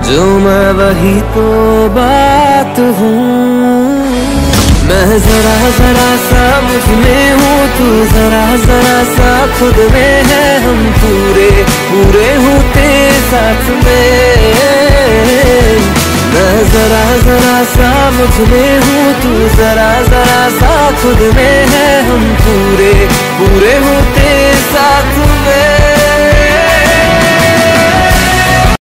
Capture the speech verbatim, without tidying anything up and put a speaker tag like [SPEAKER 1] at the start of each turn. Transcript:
[SPEAKER 1] जो मैं वही तो बात हूँ। मैं जरा जरा सा मुझ में हूँ, तू जरा जरा सा खुद में है। हम पूरे पूरे होते साथ में। मैं जरा जरा सा मुझ में हूँ, तू जरा जरा सा खुद में है। हम पूरे पूरे